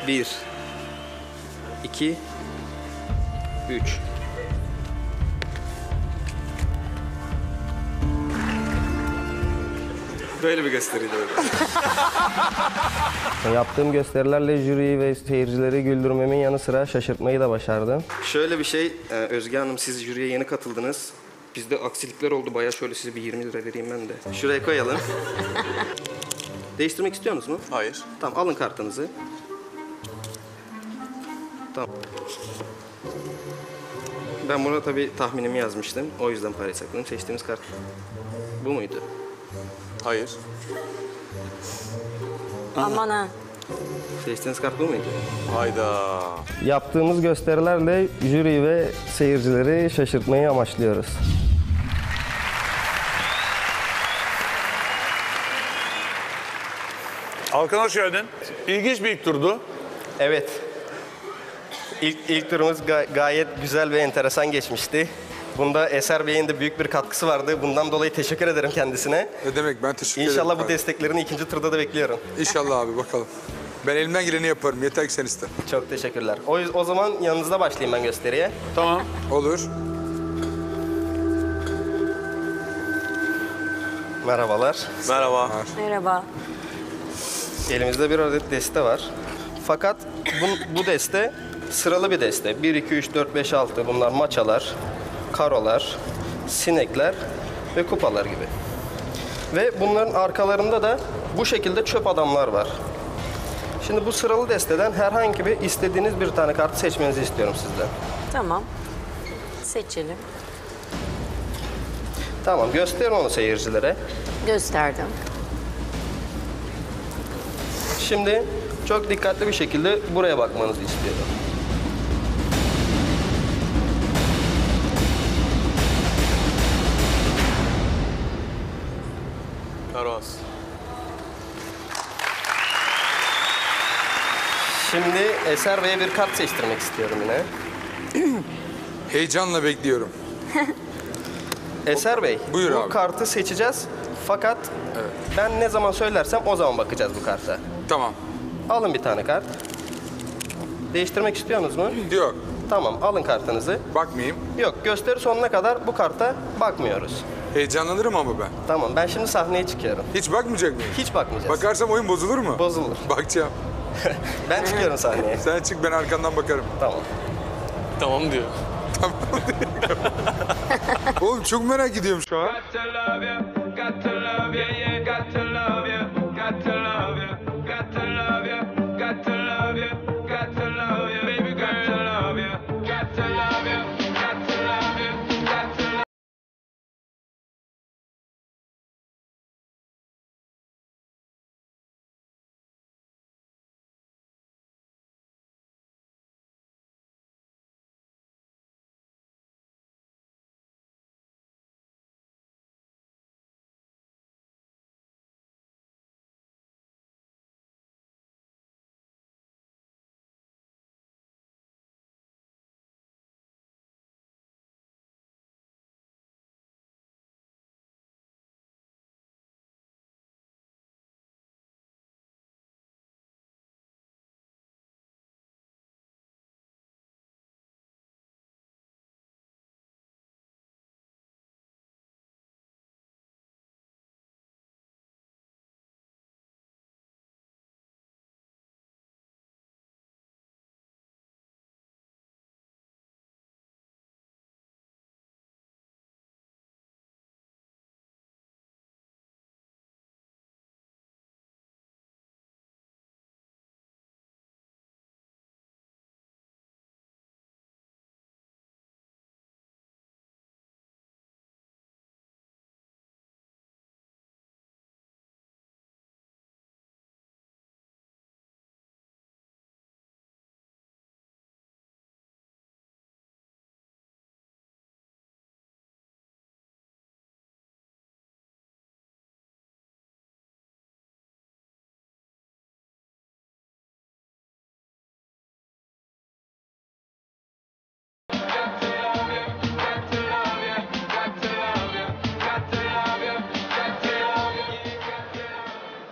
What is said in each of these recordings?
1, 2, 3. Böyle bir gösteriydi böyle. Yaptığım gösterilerle jüriyi ve seyircileri güldürmemin yanı sıra şaşırtmayı da başardım. Şöyle bir şey, Özge Hanım siz jüriye yeni katıldınız. Bizde aksilikler oldu. Bayağı şöyle size bir 20 lira vereyim ben de. Şuraya koyalım. Değiştirmek istiyor musunuz? Hayır. Tamam, alın kartınızı. Tamam. Ben buna tabii tahminimi yazmıştım. O yüzden parayı sakladım. Seçtiğimiz kart bu muydu? Hayır. Aman ha. Seçtiğiniz kart bu muydu? Hayda. Yaptığımız gösterilerle jüriyi ve seyircileri şaşırtmayı amaçlıyoruz. Alkan hoş geldin. İlginç bir ilk turdu. Evet. İlk turumuz gayet güzel ve enteresan geçmişti. Bunda Eser Bey'in de büyük bir katkısı vardı. Bundan dolayı teşekkür ederim kendisine. Ne demek, ben teşekkür ederim. İnşallah bu kardeşim. desteklerini ikinci turda da bekliyorum. İnşallah abi, bakalım. Ben elimden geleni yaparım. Yeter ki sen iste. Çok teşekkürler. O zaman yanınızda başlayayım ben gösteriye. Tamam. Olur. Merhabalar. Merhaba. Merhaba. Elimizde bir adet deste var. Fakat bu deste sıralı bir deste. 1, 2, 3, 4, 5, 6 bunlar maçalar, karolar, sinekler ve kupalar gibi. Ve bunların arkalarında da bu şekilde çöp adamlar var. Şimdi bu sıralı desteden herhangi bir istediğiniz bir tane kartı seçmenizi istiyorum sizden. Tamam. Seçelim. Tamam, gösterin onu seyircilere. Gösterdim. Şimdi çok dikkatli bir şekilde buraya bakmanızı istiyorum. Karos. Şimdi Eser Bey'e bir kart seçtirmek istiyorum yine. Heyecanla bekliyorum. Eser Bey, Buyur bu abi. kartı seçeceğiz. Fakat ben ne zaman söylersem o zaman bakacağız bu karta. Tamam. Alın bir tane kart. Değiştirmek istiyorsunuz mu? Yok. Tamam, alın kartınızı. Bakmayayım. Yok, gösteri sonuna kadar bu karta bakmıyoruz. Heyecanlanırım ama ben. Tamam, ben şimdi sahneye çıkıyorum. Hiç bakmayacak mıyım? Hiç bakmayacağız. Bakarsam oyun bozulur mu? Bozulur. Bakacağım. Ben çıkıyorum sahneye. Sen çık, ben arkandan bakarım. Tamam. Tamam diyor. Oğlum çok merak ediyorum şu an. Got to love ya, got to love ya, yeah, got to love ya, got to love ya, got to love ya, got to love ya, got to love ya, baby got to love ya, got to love ya, got to love ya, got to love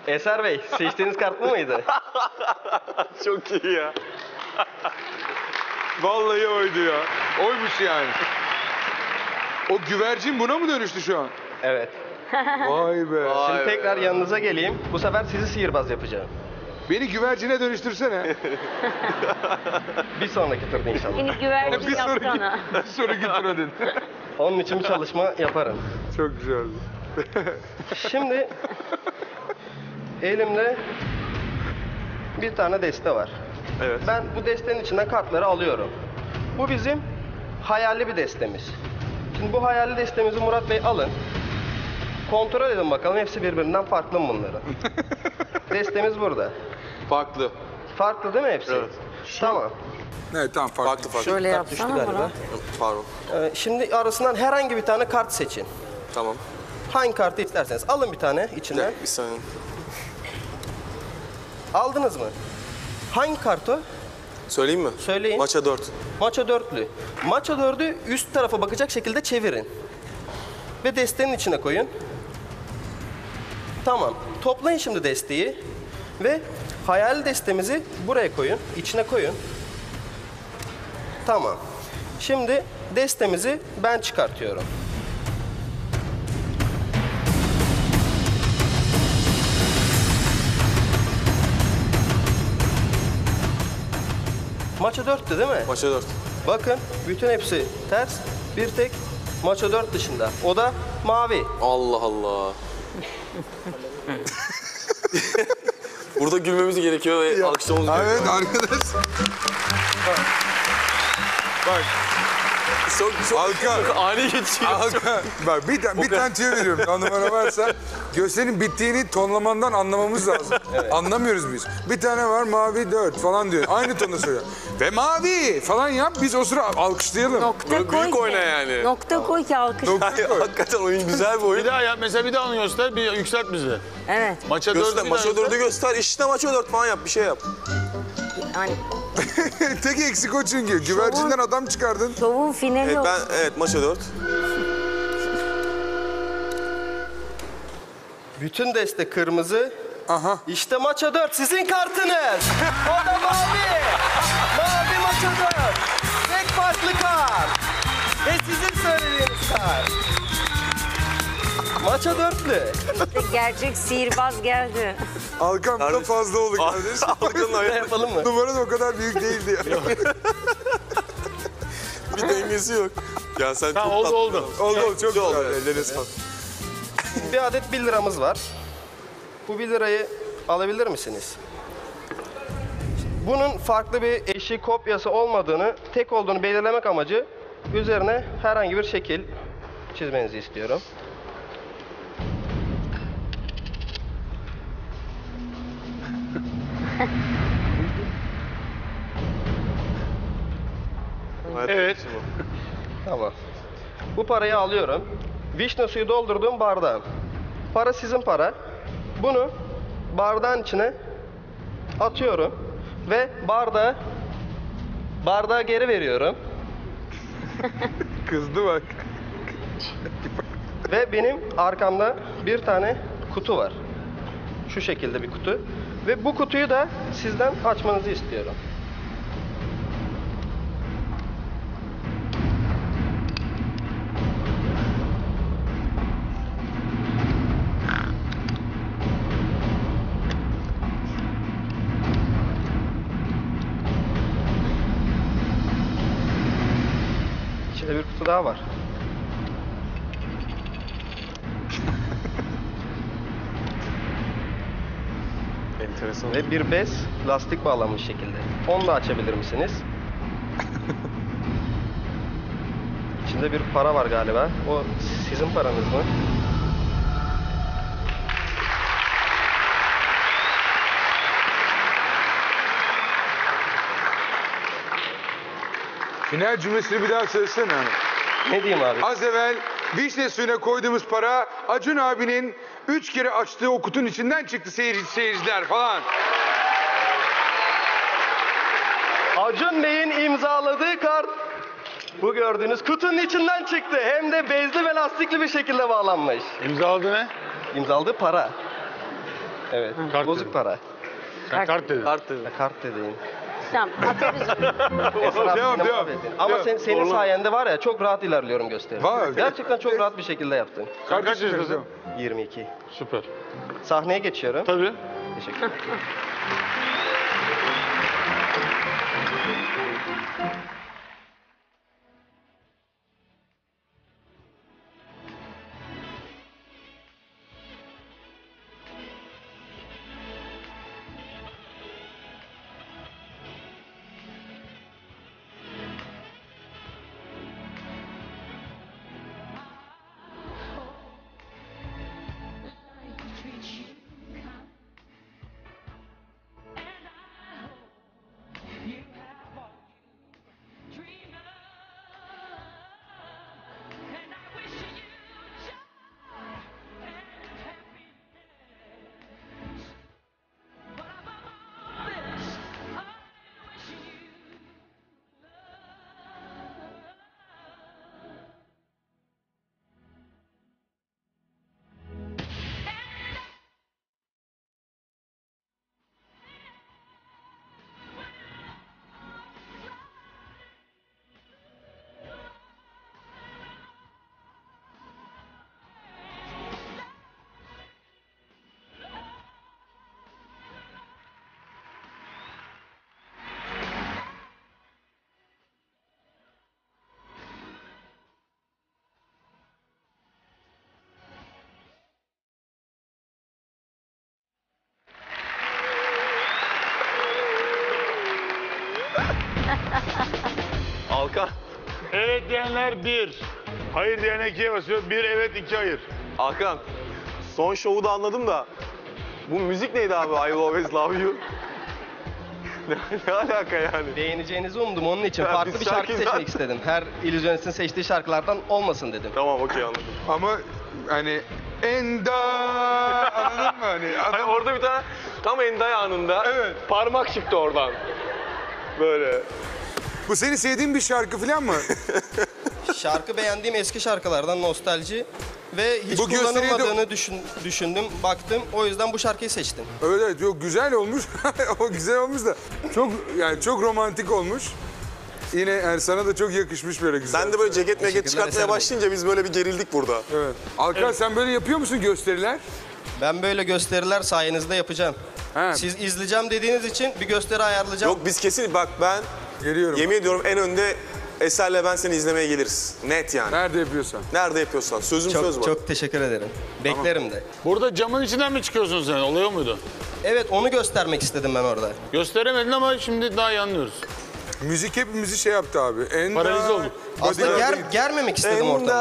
Eser Bey, seçtiğiniz kart bu muydu? Çok iyi ya. Vallahi oydu ya. Oymuş yani. O güvercin buna mı dönüştü şu an? Evet. Vay be. Şimdi tekrar yanınıza geleyim. Bu sefer sizi sihirbaz yapacağım. Beni güvercine dönüştürsene. Bir sonraki turda inşallah. Yeni güvercin bir yapsana. sonraki tura dedin. Onun için bir çalışma yaparım. Çok güzeldi. Şimdi elimde bir tane deste var. Evet. Ben bu destenin içinden kartları alıyorum. Bu bizim hayali bir destemiz. Şimdi bu hayali destemizi Murat Bey alın. Kontrol edin bakalım hepsi birbirinden farklı mı bunların? Destemiz burada. Farklı. Farklı değil mi hepsi? Evet. Tamam. Evet tamam farklı. Farklı farklı. Şöyle Kart düştü yapsana galiba. Murat. Pardon. Şimdi arasından herhangi bir tane kart seçin. Tamam. Hangi kartı isterseniz alın bir tane içinden. Bir saniye. Aldınız mı? Hangi kart o? Söyleyeyim mi? Söyleyin. Maça 4. Maça dörtlü. Maça dördü üst tarafa bakacak şekilde çevirin. Ve destenin içine koyun. Tamam. Toplayın şimdi desteği. Ve hayal destemizi buraya koyun. İçine koyun. Tamam. Şimdi destemizi ben çıkartıyorum. Maça dörttü değil mi? Maça 4. Bakın bütün hepsi ters. Bir tek maça 4 dışında. O da mavi. Allah Allah. Burada gülmemiz gerekiyor ve alkışlamamız gerekiyor. Evet arkadaş. Bak. Çok Alkan. ani geçiyor. Alkan. Bak bir tane tüyo veriyorum. O numara varsa gösterinin bittiğini tonlamandan anlamamız lazım. Anlamıyoruz biz. Bir tane var mavi 4 falan diyor. Aynı tonda söylüyor. Ve mavi falan yap biz o sıra alkışlayalım. Nokta Böyle koy büyük ki. oyna yani. Nokta koy ki alkış. Hakikaten oyun güzel bir oyun. Bir daha yap. Mesela bir daha onu göster. Bir yükselt bizi. Evet. Maça Göster, 4'ü maça 4'ü göster. İşte maça 4 falan yap. Bir şey yap. Yani Tek eksik o çünkü. Güvercinden adam çıkardın. şovun finali o. Evet maça 4. Bütün deste kırmızı. Aha. İşte maça 4 sizin kartınız. O da mavi. Mavi maça 4. Tek farklı kart. Ve sizin söylediğiniz kart. Maça dörtlü. İşte gerçek sihirbaz geldi. Alkan bu da Kardeşim. fazla oldu kardeşim. Alkan'ın Ne ayağı yapalım mı? Numara da o kadar büyük değildi ya. bir dengesi yok. Ya sen Tamam, çok oldu, tatlı oldu. adamsın. Oldu çok Güzel oldu. güzel. Ellerine sağlık. Bir adet 1 liramız var. Bu 1 lirayı alabilir misiniz? Bunun farklı bir eşi kopyası olmadığını, tek olduğunu belirlemek amacı üzerine herhangi bir şekil çizmenizi istiyorum. Evet. Tamam. Bu parayı alıyorum. Vişne suyu doldurduğum bardağım. Para sizin para. Bunu bardağın içine atıyorum ve bardağı geri veriyorum. Kızdı bak. Ve benim arkamda bir tane kutu var. Şu şekilde bir kutu. Ve bu kutuyu da sizden açmanızı istiyorum. İçinde bir kutu daha var. Enteresan. Ve bir bez lastik bağlanmış şekilde. Onu da açabilir misiniz? İçinde bir para var galiba. O sizin paranız mı? Final cümlesini bir daha söylesene. Ne diyeyim abi? Az evvel vişne suyuna koyduğumuz para Acun abinin 3 kere açtığı o kutunun içinden çıktı seyirciler falan. Acun Bey'in imzaladığı kart bu gördüğünüz kutunun içinden çıktı. Hem de bezli ve lastikli bir şekilde bağlanmış. İmzaladı ne? İmzaladığı para. Evet. Kart Bozuk dedi. para. Sen kart dedin. Kart dedi. Kart dediğin. Tamam atarız onu. Esra Devam, beni devam. mahvettin. Ama senin sayende var ya çok rahat ilerliyorum gösteri. Var. Gerçekten çok rahat bir şekilde yaptın. Sen kaç yaşındasın? 22. Süper. Sahneye geçiyorum. Tabii. Teşekkür ederim. Alkan. Evet diyenler 1. Hayır diyenler 2'ye basıyor. 1 evet 2 hayır. Hakan. Son şovu da anladım da. Bu müzik neydi abi? I will always love you. ne alaka yani? Beğeneceğinizi umdum onun için. Ya Farklı biz bir şarkı şarkıyı seçmek zaten- istedim. Her illüzyonistin seçtiği şarkılardan olmasın dedim. Tamam okey anladım. Ama hani enda anladın mı hani? Hani orada bir tane tam enday anında parmak çıktı oradan. Böyle. Bu senin sevdiğin bir şarkı falan mı? Şarkı beğendiğim eski şarkılardan nostalji ve hiç Bu gösteriyi de- kullanılmadığını düşündüm, baktım. O yüzden bu şarkıyı seçtim. Evet evet yok güzel olmuş. O güzel olmuş da çok yani çok romantik olmuş. Yine yani sana da çok yakışmış böyle güzel. Sen de böyle ceket meket Teşekkürler, çıkartmaya Eser Bey. başlayınca biz böyle bir gerildik burada. Evet. Alkan sen böyle yapıyor musun gösteriler? Ben böyle gösteriler sayenizde yapacağım. He. Siz izleyeceğim dediğiniz için bir gösteri ayarlayacağım. Yok biz kesin bak ben Geliyorum. yemin ediyorum en önde Eser'le ben seni izlemeye geliriz. Net yani. Nerede yapıyorsan. Nerede yapıyorsan. Sözüm söz çok, var. çok teşekkür ederim. Beklerim de. Burada camın içinden mi çıkıyorsun sen? Oluyor muydu? Evet onu göstermek istedim ben orada. Gösteremedin ama şimdi daha iyi anlıyoruz. Müzik hepimizi şey yaptı abi. Enda... Paralize olduk. Aslında Bodyguard- germemek istedim ortamı.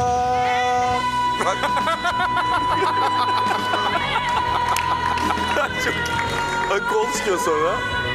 Bak kol çıkıyor sonra.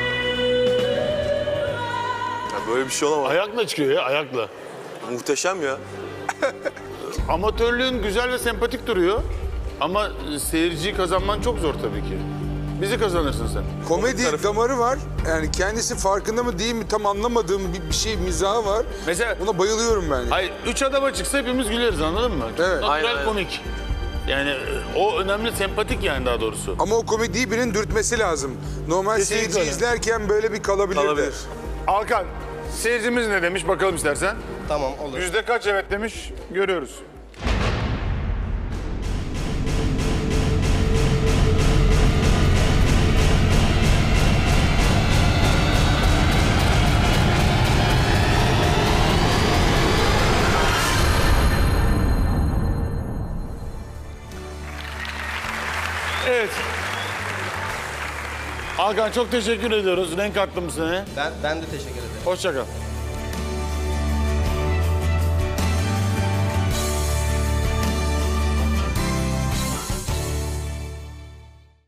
Ya böyle bir şey olamaz. Ayakla çıkıyor ya ayakla. Muhteşem ya. Amatörlüğün güzel ve sempatik duruyor. Ama seyirciyi kazanman çok zor tabii ki. Bizi kazanırsın sen. Komedi damarı var. Yani kendisi farkında mı değil mi tam anlamadığım bir şey mizahı var. Mesela Buna bayılıyorum ben. hayır, 3 adama çıksa hepimiz güleriz anladın mı? Çok Evet. Natural Aynen. komik. Yani o önemli, sempatik yani daha doğrusu. Ama o komediyi birinin dürtmesi lazım. Normal Kesinlikle seyirci öyle. izlerken böyle bir kalabilir. Kalabilir. Alkan, seyircimiz ne demiş bakalım istersen. Tamam olur. Yüzde kaç evet demiş görüyoruz. Evet. Hakan çok teşekkür ediyoruz. Renk attın bu sene. Ben de teşekkür ederim. Hoşça kal.